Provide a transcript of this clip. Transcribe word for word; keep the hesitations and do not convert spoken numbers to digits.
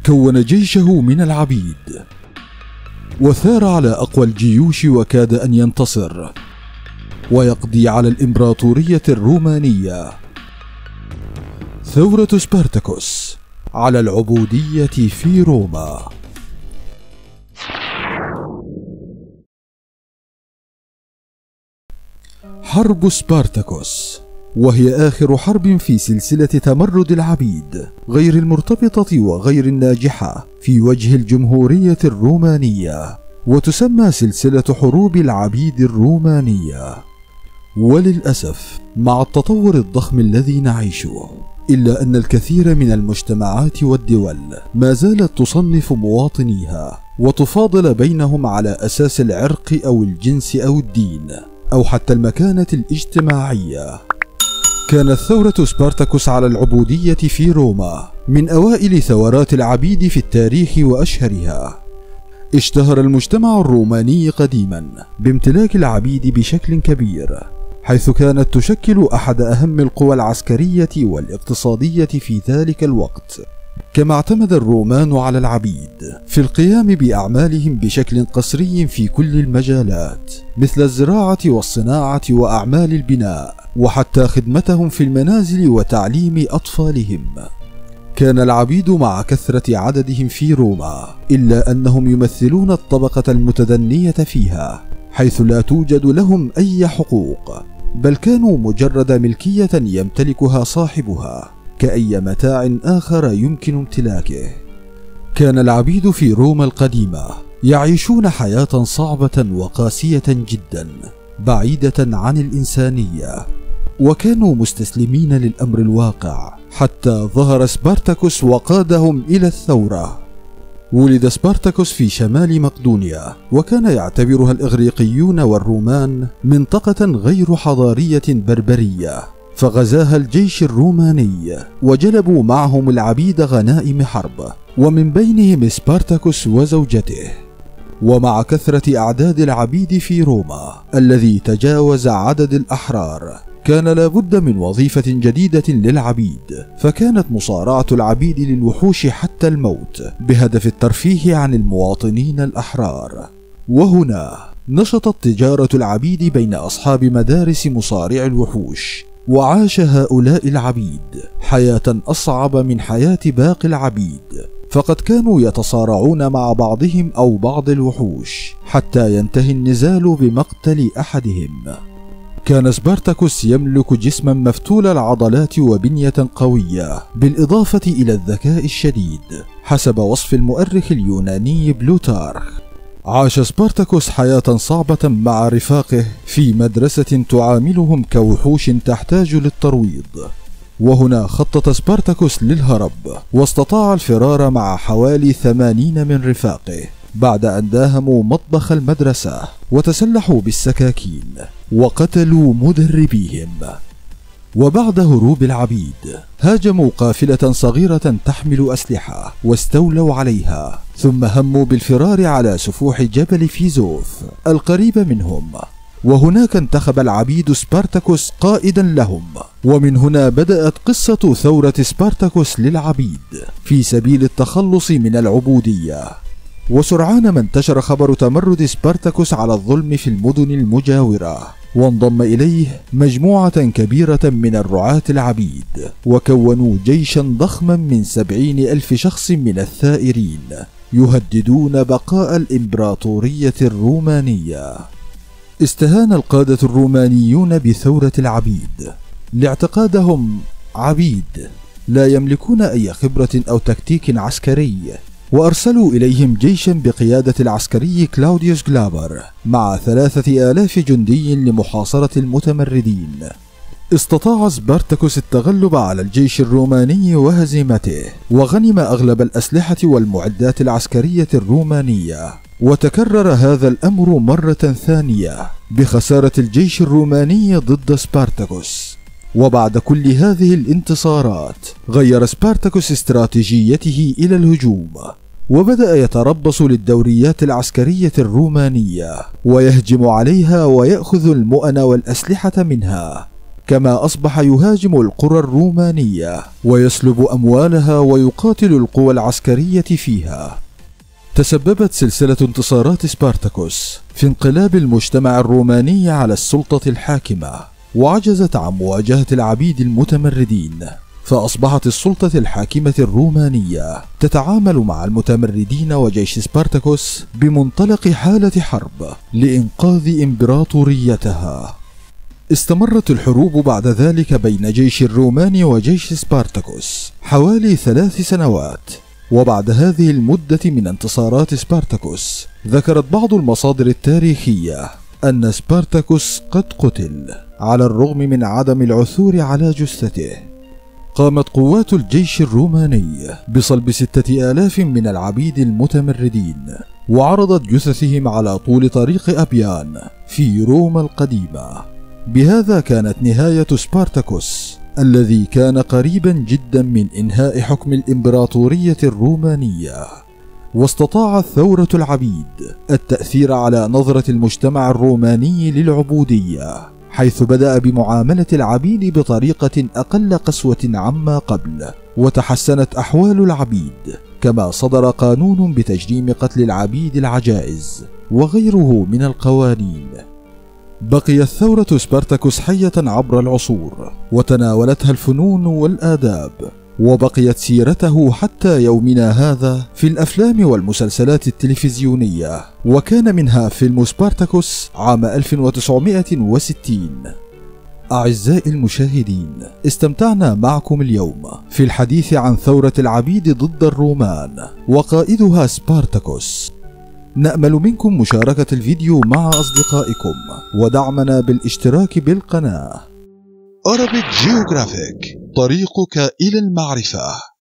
كون جيشه من العبيد وثار على أقوى الجيوش وكاد أن ينتصر ويقضي على الإمبراطورية الرومانية. ثورة سبارتاكوس على العبودية في روما. حرب سبارتاكوس، وهي آخر حرب في سلسلة تمرد العبيد غير المرتبطة وغير الناجحة في وجه الجمهورية الرومانية، وتسمى سلسلة حروب العبيد الرومانية. وللأسف مع التطور الضخم الذي نعيشه، إلا أن الكثير من المجتمعات والدول ما زالت تصنف مواطنيها وتفاضل بينهم على أساس العرق أو الجنس أو الدين أو حتى المكانة الاجتماعية. كانت ثورة سبارتاكوس على العبودية في روما من أوائل ثورات العبيد في التاريخ وأشهرها. اشتهر المجتمع الروماني قديما بامتلاك العبيد بشكل كبير، حيث كانت تشكل أحد أهم القوى العسكرية والاقتصادية في ذلك الوقت. كما اعتمد الرومان على العبيد في القيام بأعمالهم بشكل قسري في كل المجالات، مثل الزراعة والصناعة وأعمال البناء، وحتى خدمتهم في المنازل وتعليم أطفالهم. كان العبيد مع كثرة عددهم في روما إلا أنهم يمثلون الطبقة المتدنية فيها، حيث لا توجد لهم أي حقوق، بل كانوا مجرد ملكية يمتلكها صاحبها كأي متاع آخر يمكن امتلاكه. كان العبيد في روما القديمة يعيشون حياة صعبة وقاسية جدا بعيدة عن الإنسانية، وكانوا مستسلمين للأمر الواقع حتى ظهر سبارتاكوس وقادهم إلى الثورة. ولد سبارتاكوس في شمال مقدونيا، وكان يعتبرها الإغريقيون والرومان منطقة غير حضارية بربرية، فغزاها الجيش الروماني وجلبوا معهم العبيد غنائم حرب، ومن بينهم سبارتاكوس وزوجته. ومع كثرة أعداد العبيد في روما الذي تجاوز عدد الأحرار، كان لابد من وظيفة جديدة للعبيد، فكانت مصارعة العبيد للوحوش حتى الموت بهدف الترفيه عن المواطنين الأحرار. وهنا نشطت تجارة العبيد بين أصحاب مدارس مصارع الوحوش، وعاش هؤلاء العبيد حياة أصعب من حياة باقي العبيد، فقد كانوا يتصارعون مع بعضهم أو بعض الوحوش حتى ينتهي النزال بمقتل أحدهم. كان سبارتاكوس يملك جسما مفتول العضلات وبنية قوية، بالإضافة إلى الذكاء الشديد حسب وصف المؤرخ اليوناني بلوتارخ. عاش سبارتاكوس حياة صعبة مع رفاقه في مدرسة تعاملهم كوحوش تحتاج للترويض. وهنا خطط سبارتاكوس للهرب، واستطاع الفرار مع حوالي ثمانين من رفاقه بعد أن داهموا مطبخ المدرسة وتسلحوا بالسكاكين وقتلوا مدربيهم. وبعد هروب العبيد هاجموا قافلة صغيرة تحمل أسلحة واستولوا عليها، ثم هموا بالفرار على سفوح جبل فيزوف القريب منهم، وهناك انتخب العبيد سبارتاكوس قائدا لهم. ومن هنا بدأت قصة ثورة سبارتاكوس للعبيد في سبيل التخلص من العبودية. وسرعان ما انتشر خبر تمرد سبارتاكوس على الظلم في المدن المجاورة، وانضم إليه مجموعة كبيرة من الرعاة العبيد، وكونوا جيشا ضخما من سبعين ألف شخص من الثائرين يهددون بقاء الإمبراطورية الرومانية. استهان القادة الرومانيون بثورة العبيد لاعتقادهم عبيد لا يملكون أي خبرة أو تكتيك عسكري، وأرسلوا إليهم جيشا بقيادة العسكري كلاوديوس غلابر مع ثلاثة آلاف جندي لمحاصرة المتمردين. استطاع سبارتاكوس التغلب على الجيش الروماني وهزيمته، وغنم أغلب الأسلحة والمعدات العسكرية الرومانية. وتكرر هذا الأمر مرة ثانية بخسارة الجيش الروماني ضد سبارتاكوس. وبعد كل هذه الانتصارات غير سبارتاكوس استراتيجيته إلى الهجوم، وبدأ يتربص للدوريات العسكرية الرومانية ويهجم عليها ويأخذ المؤن والأسلحة منها. كما أصبح يهاجم القرى الرومانية ويسلب أموالها ويقاتل القوى العسكرية فيها. تسببت سلسلة انتصارات سبارتاكوس في انقلاب المجتمع الروماني على السلطة الحاكمة، وعجزت عن مواجهة العبيد المتمردين، فأصبحت السلطة الحاكمة الرومانية تتعامل مع المتمردين وجيش سبارتاكوس بمنطلق حالة حرب لإنقاذ إمبراطوريتها. استمرت الحروب بعد ذلك بين جيش الرومان وجيش سبارتاكوس حوالي ثلاث سنوات. وبعد هذه المدة من انتصارات سبارتاكوس، ذكرت بعض المصادر التاريخية أن سبارتاكوس قد قتل على الرغم من عدم العثور على جثته. قامت قوات الجيش الروماني بصلب ستة آلاف من العبيد المتمردين، وعرضت جثثهم على طول طريق أبيان في روما القديمة. بهذا كانت نهاية سبارتاكوس الذي كان قريبا جدا من إنهاء حكم الإمبراطورية الرومانية. واستطاعت ثورة العبيد التأثير على نظرة المجتمع الروماني للعبودية، حيث بدأ بمعاملة العبيد بطريقة أقل قسوة عما قبل، وتحسنت أحوال العبيد، كما صدر قانون بتجريم قتل العبيد العجائز وغيره من القوانين. بقيت ثورة سبارتاكوس حية عبر العصور، وتناولتها الفنون والآداب، وبقيت سيرته حتى يومنا هذا في الأفلام والمسلسلات التلفزيونية، وكان منها فيلم سبارتاكوس عام ألف وتسعمائة وستين. أعزائي المشاهدين، استمتعنا معكم اليوم في الحديث عن ثورة العبيد ضد الرومان وقائدها سبارتاكوس. نأمل منكم مشاركة الفيديو مع أصدقائكم ودعمنا بالاشتراك بالقناة. Arabic Geographic، طريقك إلى المعرفة.